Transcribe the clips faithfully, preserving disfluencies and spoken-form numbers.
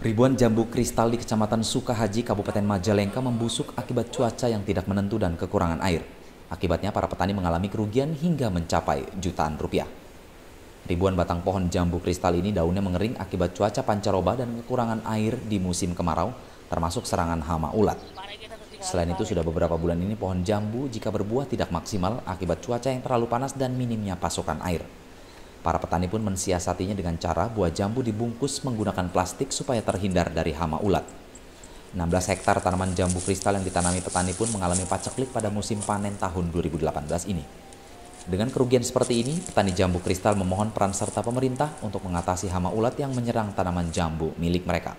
Ribuan jambu kristal di Kecamatan Sukahaji, Kabupaten Majalengka membusuk akibat cuaca yang tidak menentu dan kekurangan air. Akibatnya para petani mengalami kerugian hingga mencapai jutaan rupiah. Ribuan batang pohon jambu kristal ini daunnya mengering akibat cuaca pancaroba dan kekurangan air di musim kemarau, termasuk serangan hama ulat. Selain itu, sudah beberapa bulan ini pohon jambu jika berbuah tidak maksimal akibat cuaca yang terlalu panas dan minimnya pasokan air. Para petani pun mensiasatinya dengan cara buah jambu dibungkus menggunakan plastik supaya terhindar dari hama ulat. enam belas hektar tanaman jambu kristal yang ditanami petani pun mengalami paceklik pada musim panen tahun dua ribu delapan belas ini. Dengan kerugian seperti ini, petani jambu kristal memohon peran serta pemerintah untuk mengatasi hama ulat yang menyerang tanaman jambu milik mereka.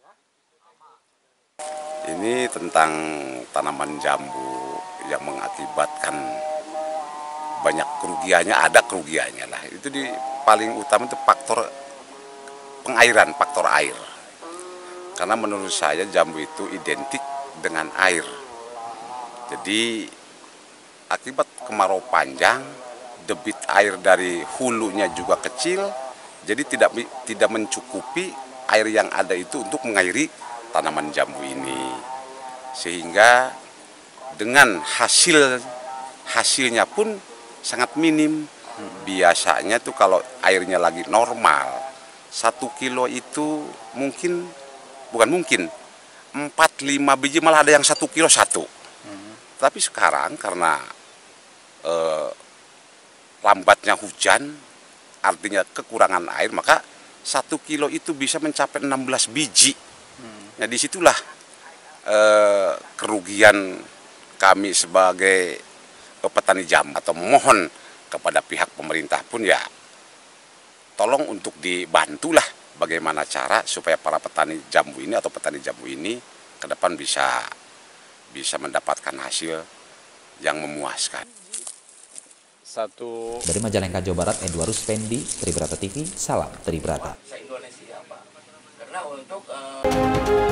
Ini tentang tanaman jambu yang mengakibatkan banyak kerugiannya, ada kerugiannya lah. Itu di paling utama itu faktor pengairan, faktor air. Karena menurut saya jambu itu identik dengan air. Jadi akibat kemarau panjang, debit air dari hulunya juga kecil, jadi tidak tidak mencukupi air yang ada itu untuk mengairi tanaman jambu ini. Sehingga dengan hasil hasilnya pun sangat minim. Biasanya tuh kalau airnya lagi normal, satu kilo itu mungkin, bukan mungkin, empat lima biji, malah ada yang satu kilo satu. Hmm. Tapi sekarang karena eh, lambatnya hujan, artinya kekurangan air, maka satu kilo itu bisa mencapai enam belas biji. Hmm. Nah disitulah eh, kerugian kami sebagai petani jambu, atau mohon kepada pihak pemerintah pun ya tolong untuk dibantulah bagaimana cara supaya para petani jambu ini atau petani jambu ini ke depan bisa bisa mendapatkan hasil yang memuaskan. Satu dari Majalengka, Jawa Barat, Edwarus Pendi, Tribrata T V, salam Tribrata. Karena untuk uh...